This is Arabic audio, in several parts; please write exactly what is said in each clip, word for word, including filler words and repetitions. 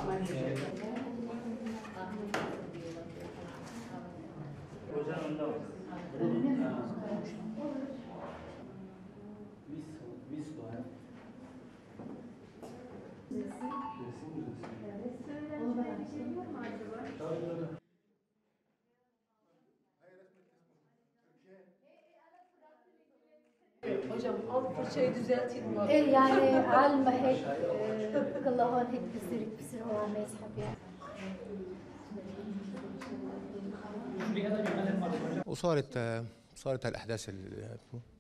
Hocam alt fırçayı düzelteyim mi? ايه يعني عالمة هيك آه، كلها هون هيك بصير بصير هو عم يسحب يعني. وصارت صارت الأحداث ال-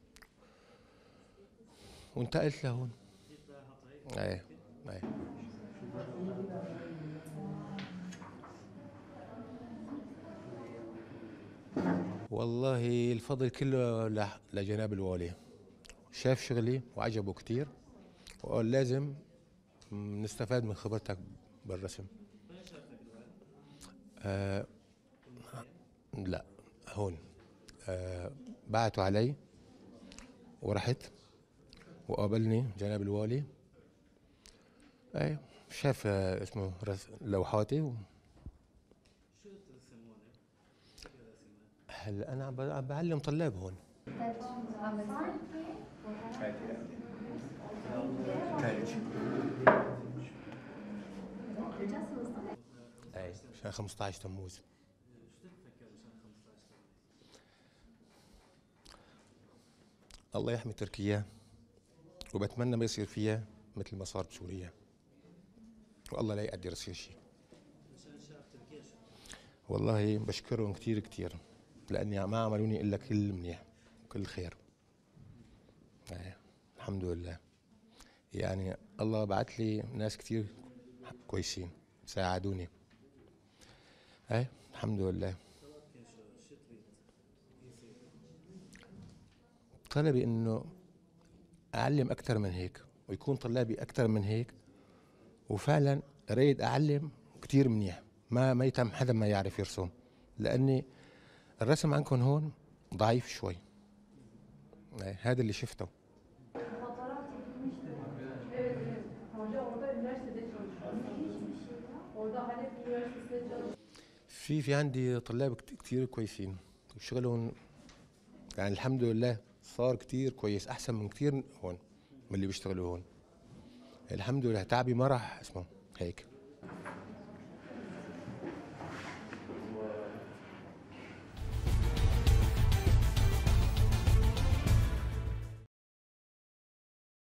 وانتقلت لهون. ايه ايه. والله الفضل كله لح- لجناب الوالي، شاف شغلي وعجبه كتير وقال لازم نستفاد من خبرتك بالرسم. آه لا، هون. آه بعتوا علي ورحت وقابلني جناب الوالي. اي شاف آه اسمه رس- لوحاتي و... هلا انا عم ب- عم بعلم طلاب هون. اي عشان خمسة عشر تموز. الله يحمي تركيا، وبتمنى ما يصير فيها مثل ما صار بسوريا، والله لا يقدر يصير شيء. والله بشكرهم كتير كتير لاني ما عملوني الا كل منيح وكل خير. ايه الحمد لله. يعني الله بعت لي ناس كتير كويسين ساعدوني. ايه الحمد لله. طلبي انه اعلم اكثر من هيك ويكون طلابي اكثر من هيك، وفعلا اريد اعلم كتير منيح. ما ما يتم حدا ما يعرف يرسم، لاني الرسم عندكم هون ضعيف شوي. إيه، هذا اللي شفته. في في عندي طلاب كت- كتير كويسين وشغلهم يعني الحمد لله صار كتير كويس، احسن من كتير هون من اللي بيشتغلوا هون. الحمد لله تعبي ما راح اسمه هيك.